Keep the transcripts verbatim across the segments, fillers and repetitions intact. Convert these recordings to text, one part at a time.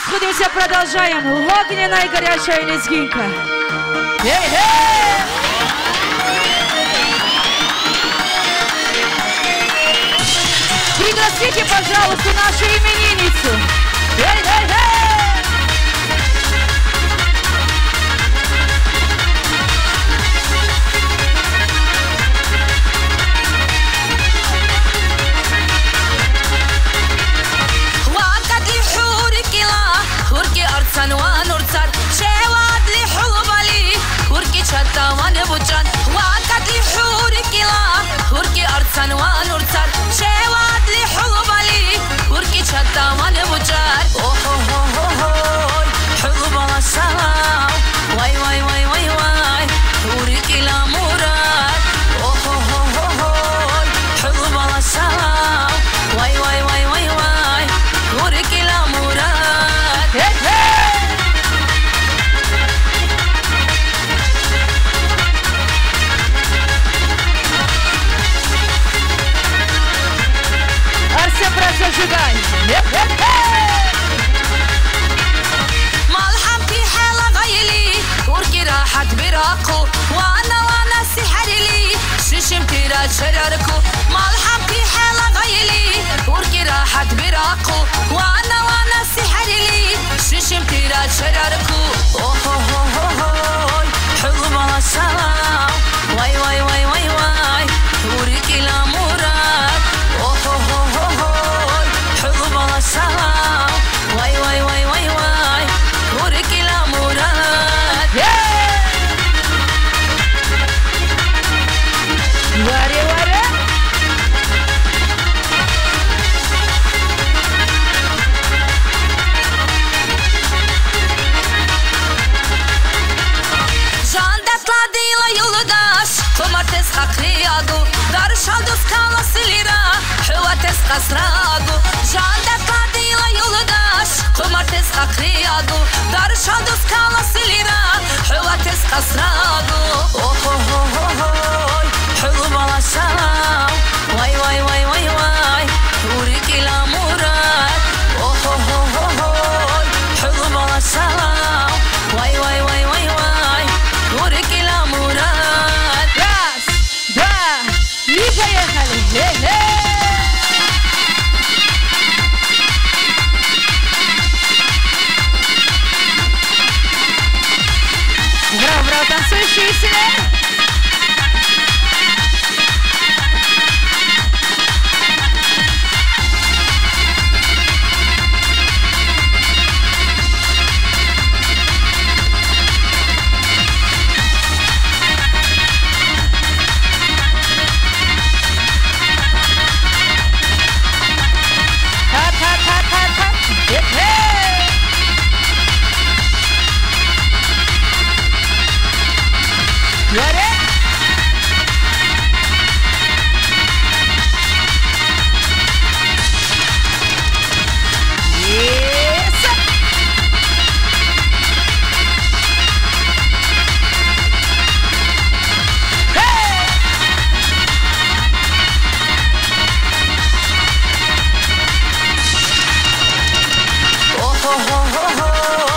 расходимся, продолжаем. Огненная горячая лезгинка. Эй-эй! Пригласите, пожалуйста, нашу именинницу. Эй-эй-эй! وركي أرسن ونرسل شواد لي حوبالي وركي شتا ونبجان وعكد لي حورك لا وركي أرسن ونرسل شواد لي حوبالي وركي شتا ونبجان أوه أوه أوه أوه حوبا السلام واي واي واي واي واي وركي لا مراد أوه أوه أوه أوه حوبا السلام واي واي واي واي واي وركي لا مراد Арсен, брат, зажигай! ملحمتي حالة غيلي وركي راحت براقو وانا وانا سحر لي ششمتي را شرركو ملحمتي حالة غيلي وركي راحت براقو وانا وانا سحر لي ششمتي را شرركو اوه اوه اوه اوه حلوة السلام واي واي واي واي واي وركي لا مراد اوه اوه اوه اوه حلوة السلام واي واي واي واي واي وركي لا مراد واري واري Жанdet ladila yoldaş Kumartes hakriyadu Darşaldu skala silira Hüvates kasragu Жанdet ladila yoldaş Kumartes hakriyadu Darşaldu skala silira Hüvates kasragu Oh oh oh oh oh Hülvala salam Vay vay vay vay vay Uriki la murad Oh oh oh oh oh Hülvala salam Vay vay vay vay vay Урики ла мурад. Раз, два, и поехали! Браво, браво, танцующие все!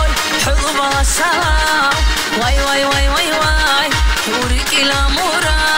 Salam, wai wai wai wai wai, uriki la mura.